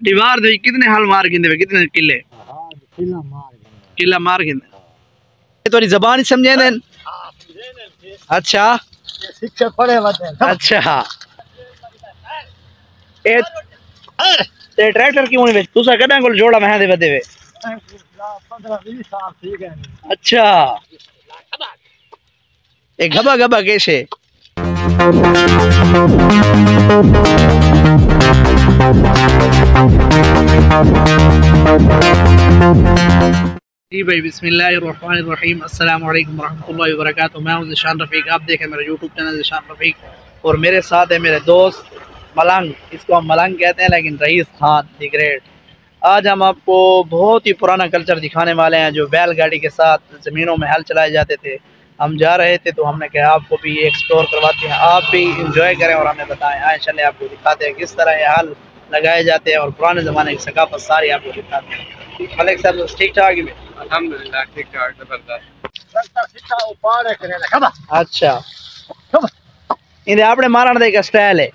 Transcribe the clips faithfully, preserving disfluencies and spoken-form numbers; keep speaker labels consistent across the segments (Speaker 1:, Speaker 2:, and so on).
Speaker 1: दीवार दे कितने हल मार गिंदे कितने किले
Speaker 2: हां किला मार
Speaker 1: किला मार गिंदे ये तोरी जबान ही समझे देन। अच्छा
Speaker 2: शिक्षा पढ़े वते
Speaker 1: अच्छा ए ते ट्रैक्टर क्यों नहीं तुसा कदा कोल जोड़ा मैं दे वदे वे
Speaker 2: पंद्रह बीस साल ठीक है।
Speaker 1: अच्छा ए गबा गबा कैसे जी भाई बिस्मिल्लाहिर्रहमानिर्रहीम अस्सलाम वालेकुम रहमतुल्लाहि व बरकातुहू। मैं हूं ज़िशान रफ़ीक, आप देखें मेरा यूट्यूब चैनल ज़िशान रफ़ीक और मेरे साथ है मेरे दोस्त मलंग, इसको हम मलंग कहते हैं लेकिन रईस खान दी ग्रेट। आज हम आपको बहुत ही पुराना कल्चर दिखाने वाले हैं जो बैलगाड़ी के साथ ज़मीनों में हल चलाए जाते थे। हम जा रहे थे तो हमने कहा आपको भी ये एक्सप्लोर करवाते हैं, आप भी इंजॉय करें और हमें बताएं। आए चले आपको दिखाते हैं किस तरह ये हल लगाए जाते हैं और पुराने ज़माने की सकाफत सारी आपको दिखाते हैं। मलिक साहब ठीक ठाक ही
Speaker 3: अल्हम्दुलिल्लाह ठीक ठाक
Speaker 1: जबरदस्त। अच्छा इन्हें आपने मारण दे का स्टाइल है।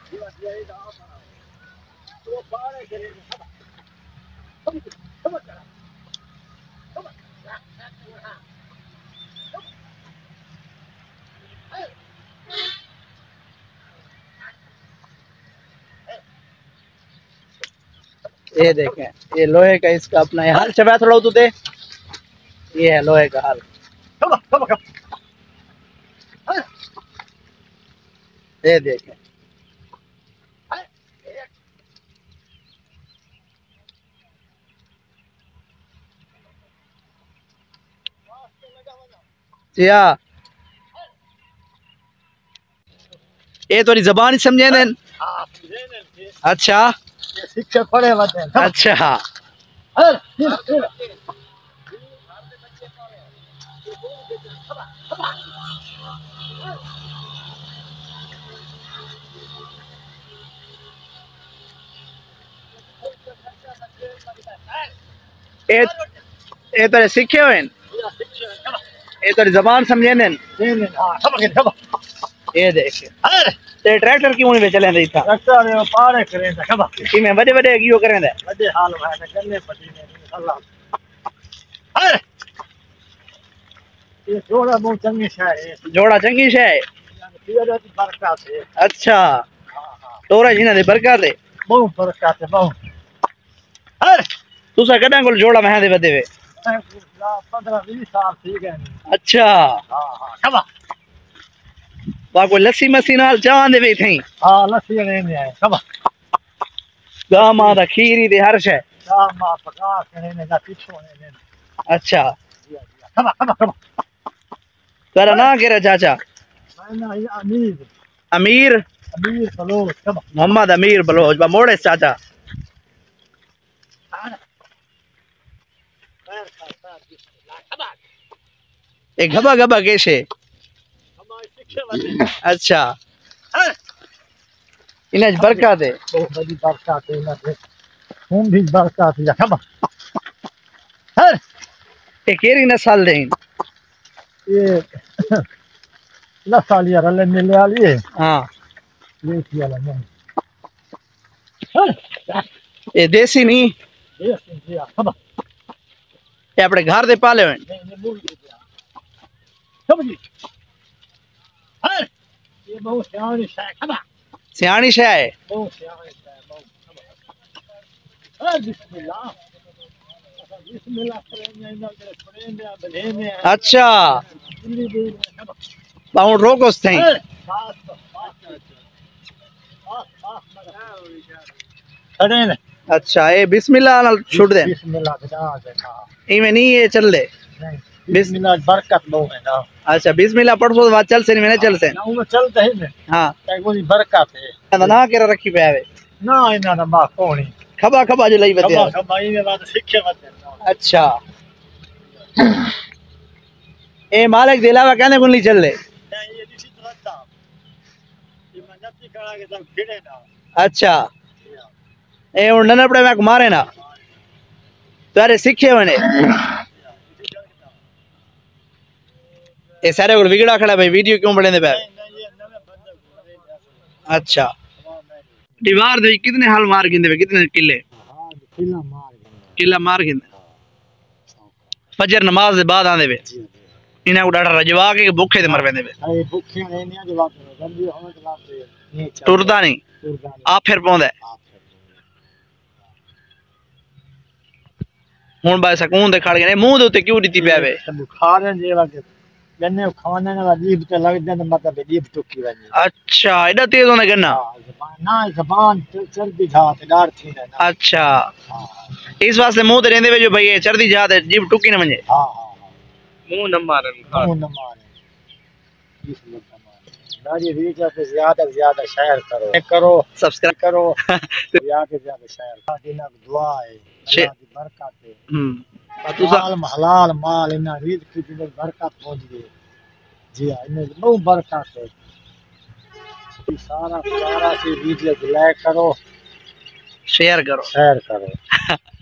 Speaker 1: ये देखें ये लोहे का इसका अपना हाल चबा थोड़ा तो दे, ये है लोहे का हाल। ये देखें या ये तो जबान ही समझे देन। अच्छा
Speaker 2: शिक्षा पढ़े वते
Speaker 1: अच्छा ए ए तो सीखे हुए ए तो जबान समझे देन। ये देखे ते ट्रैक्टर क्यों नहीं चले दे था
Speaker 2: ट्रैक्टर पारे करे खबा
Speaker 1: कि मैं बड़े बड़े कियो करे दे
Speaker 2: बड़े हाल है करने पड़ी ने अल्लाह अरे ये जोड़ा बहुत चंगी है,
Speaker 1: जोड़ा चंगी है
Speaker 2: ये बरकत है।
Speaker 1: अच्छा तोरा जिना दे बरकत है
Speaker 2: बहुत बरकत है बहुत।
Speaker 1: अरे तुसा कदा कोल जोड़ा मैं दे वदे वे
Speaker 2: पंद्रह बीस साल ठीक है।
Speaker 1: अच्छा
Speaker 2: हां हां खबा
Speaker 1: बा कोई लस्सी मस्सी नाल चाह दे वे थई।
Speaker 2: हां लस्सी लेने आए खबा
Speaker 1: गा मां दा खीरी दे हर शे
Speaker 2: गा मां पका करने दा पीछो ने।
Speaker 1: अच्छा
Speaker 2: खबा खबा खबा
Speaker 1: तेरा ना केरा चाचा
Speaker 2: ना ये अमीर
Speaker 1: अमीर
Speaker 2: अमीर बलोच खबा
Speaker 1: मोहम्मद अमीर बलोच बा मोड़े चाचा एक गबा गबा कैसे अच्छा इन्हें बरकत है
Speaker 2: बहुत बड़ी बरकत है इन्हें हम भी बरकत है खबा
Speaker 1: ये केरी नस्ल दे
Speaker 2: ये नस्ल यार ले मिले वाली है।
Speaker 1: हां
Speaker 2: ये वाला नहीं
Speaker 1: ये देसी नहीं
Speaker 2: देसी खबा
Speaker 1: ये अपने घर दे पाले हुए
Speaker 2: समझी ये बहुत सियाणी है खबा
Speaker 1: सियाणी शे है
Speaker 2: बहुत सियाणी है बहुत खबा बिस्मिल्लाह बिस्मिल्लाह करेंगे।
Speaker 1: अच्छा पाउंड रोकोस थे अच्छा ये बिस्मिल्लाह नाल छुट दे
Speaker 2: बिस्मिल्लाह बता दे
Speaker 1: इमे नहीं ये चल दे
Speaker 2: बिस्मिल्लाह बरकत बहुत है ना। अच्छा
Speaker 1: बिस्मिल्लाह पढ़सो बात चल से नहीं मैंने चल से
Speaker 2: ना वो चलते ही ने। हां एक वो बरकत है
Speaker 1: ना केरा रखी पे आवे
Speaker 2: ना इना ना बा कोनी
Speaker 1: खबा खबा जो लई बते
Speaker 2: खबा खबा इने बात सीखे बते।
Speaker 1: अच्छा ए मालिक दिलावा कहने को नहीं चल ले
Speaker 2: ये दिसी तरता ये मनती करा के सब फिरे ना। अच्छा
Speaker 1: ए उन ननपड़े में मारे ना तारे सीखे वने ए सारे को बिगड़ा खड़ा भाई वीडियो क्यों बने पे। अच्छा दीवार दे कितने हल मार गिंदे कितने किले
Speaker 2: किला मार गए
Speaker 1: किला मार के फजर नमाज दे बाद आंदे वे इना को डाटा रजवा के भूखे ते मर वेंदे वे
Speaker 2: अरे भूखे ने नहीं जवाब जल्दी होने के बाद नहीं
Speaker 1: टुरदा नहीं
Speaker 2: टुरदा नहीं
Speaker 1: आप फिर पौंदा हुन बाय सकून दे खड़ गए मुंह दे उते क्यों दिती पे वे
Speaker 2: बुखार जे वाके गन्ने खाने ना जीभ ते लग दे मतलब जीभ टुकी वने
Speaker 1: अच्छा एडा तेज होने गन्ना
Speaker 2: ना जबान चर्बी जात डार थी ना
Speaker 1: अच्छा इस वास्ते मुंह ते रेंदे वे जो भाई चर्दी जात जीभ टुकी न वने
Speaker 2: हां हां
Speaker 1: मुंह न मारन
Speaker 2: मुंह न मारन इस लोग मेरी रीच पे ज्यादा से ज्यादा शेयर करो करो सब्सक्राइब करो ज्यादा से ज्यादा शेयर देना दुआ है अल्लाह की बरकत है हम हलाल हलाल माल इन रीच की बरकत पहुंच गई जी हां इन बहुत बरकत है सारा सारा से वीडियो लाइक करो शेयर करो शेयर करो